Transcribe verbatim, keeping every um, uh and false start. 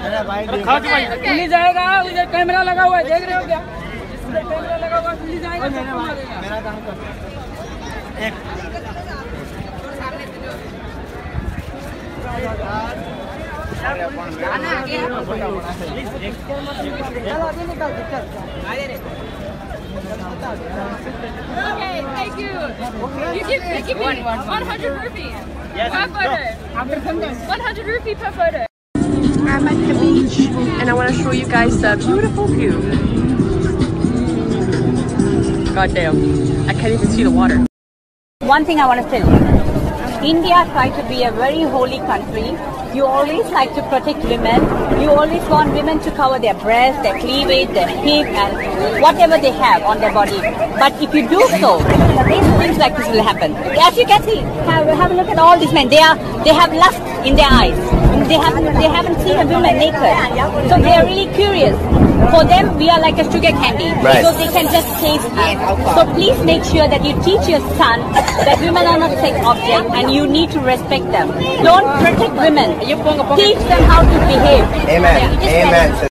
Police आएगा, उधर camera लगा हुआ है, देख रहे हो क्या? उधर कैमरा लगा हुआ है, पुलिस आएगा। मेरा काम कर। Okay, thank you. You give, you give me one hundred rupees per photo. one hundred rupees per photo. I'm at the beach and I want to show you guys the beautiful view. God damn, I can't even see the water. One thing I want to tell you, India tried to be a very holy country. You always like to protect women. You always want women to cover their breasts, their cleavage, their hip and whatever they have on their body. But if you do so, things like this will happen. As you can see, have, have a look at all these men. They are, they have lust in their eyes. They haven't, they haven't seen a woman naked. So they are really curious. For them, we are like a sugar candy. Right. So they can just taste us. So please make sure that you teach your son that women are not sex objects and you need to respect them. Don't protect women. Teach them how to behave. Amen. Yeah, Amen.